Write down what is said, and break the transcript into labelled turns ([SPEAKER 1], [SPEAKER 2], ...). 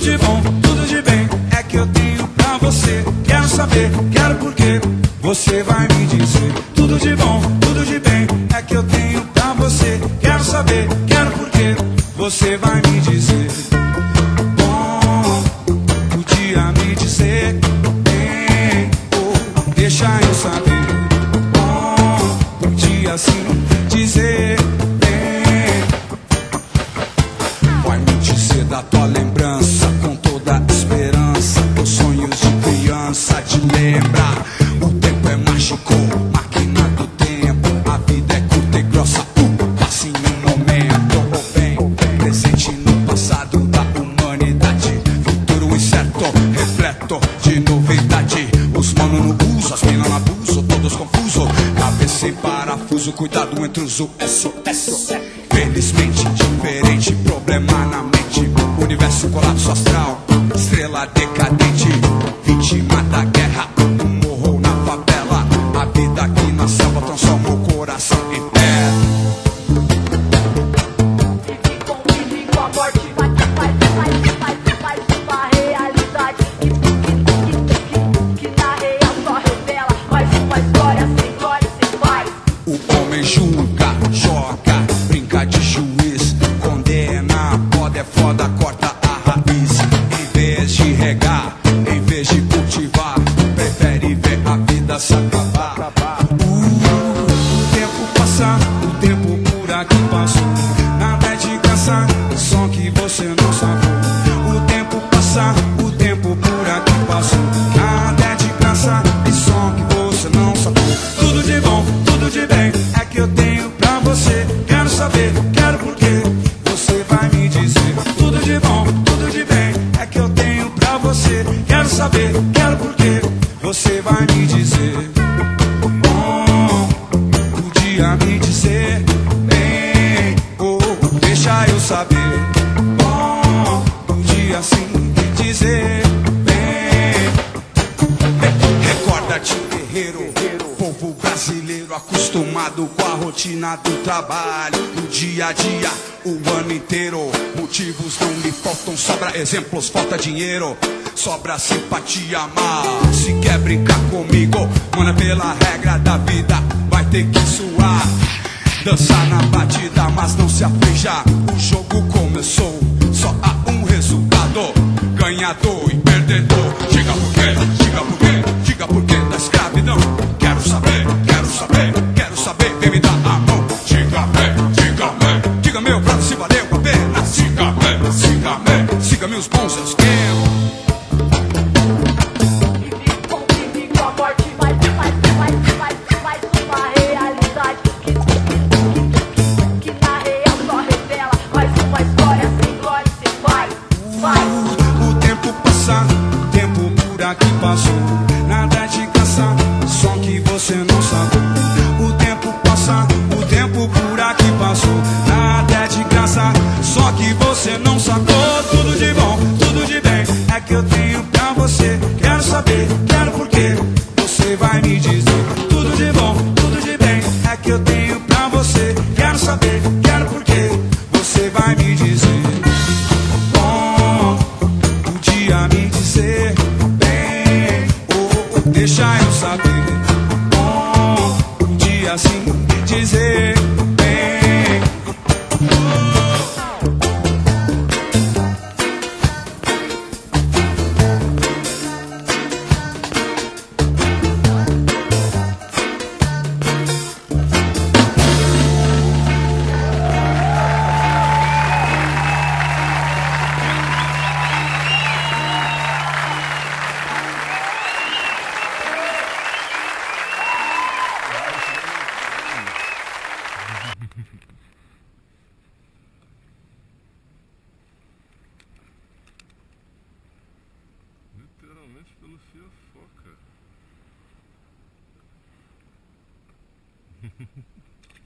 [SPEAKER 1] de bom, tudo de bem é que eu tenho pra você. Quero saber, quero porque você vai me dizer. Tudo de bom, tudo de bem é que eu tenho pra você. Quero saber, quero porque você vai me dizer. Bom, podia me dizer, bem, oh, deixa eu saber. Bom, podia sim dizer, bem, vai me dizer da tua lembrança com toda a esperança. Teus sonhos de criança te lembra. O tempo é mágico, máquina do tempo. A vida é curta e grossa, passa em um momento. Oh, bem, presente no passado da humanidade. Futuro incerto, repleto de novidade. Os mano no uso, as mina no abuso, todos confusos. Cabeça em parafuso, cuidado entre os SOS. Felizmente diferente, problema na mente. Universo colapso astral, estrela decadente. Vítima da guerra, morro na favela. A vida aqui na selva transforma o coração em terra.
[SPEAKER 2] Convive com a morte, faz uma realidade que na real só revela mais uma história sem glória, sem paz.
[SPEAKER 1] O homem julga, joga, brinca de juiz, condena, pode é foda, corta a raiz. Em vez de regar, em vez de cultivar, prefere ver a vida se acabar. O tempo passa, o tempo por aqui passou. Nada é de graça, só que você não sacou. O tempo passa, o tempo por aqui passou. Nada é de graça, só que você não sacou. Tudo de bom, tudo de bem é que eu tenho pra você. Quero saber, quero porque você vai me dizer. Tudo de bom, tudo de bem é que eu tenho pra você. Quero saber, quero porque você vai me dizer. Bom, podia me dizer, bem, oh, deixa eu saber. Bom, podia sim dizer, bem, recorda-te, guerreiro, povo brasileiro acostumado com a rotina do trabalho, do dia a dia, o ano inteiro. Motivos não lhe faltam, sobra exemplos, falta dinheiro, sobra simpatia, mas se quer brincar comigo, mano, pela regra da vida, vai ter que suar. Dançar na batida, mas não se aflija. O jogo começou, só há um resultado: ganhador e perdedor. Diga por quê, diga por quê, diga por quê da escravidão. Quero saber, quero saber, quero saber, vem me dar a mão. Diga meu prato se valeu a pena. Siga-me os bons esquemas.
[SPEAKER 2] Convive com a morte, faz uma realidade que na real só revela mais uma história sem glória, sem paz.
[SPEAKER 1] O tempo passa, o tempo por aqui passou. Nada de graça, só que você não sabe. O tempo passa, o tempo por aqui passou. Nada é de graça, só que você não sacou. Tudo de bom, tudo de bem é que eu tenho pra você. Quero saber, quero porque você vai me dizer. Tudo de bom, tudo de bem é que eu tenho pra você. Quero saber, quero porque você vai me dizer. Bom, podia me dizer, bem, oh, deixa eu saber. Bom, podia sim dizer, bem,
[SPEAKER 3] literalmente pelo fio foca.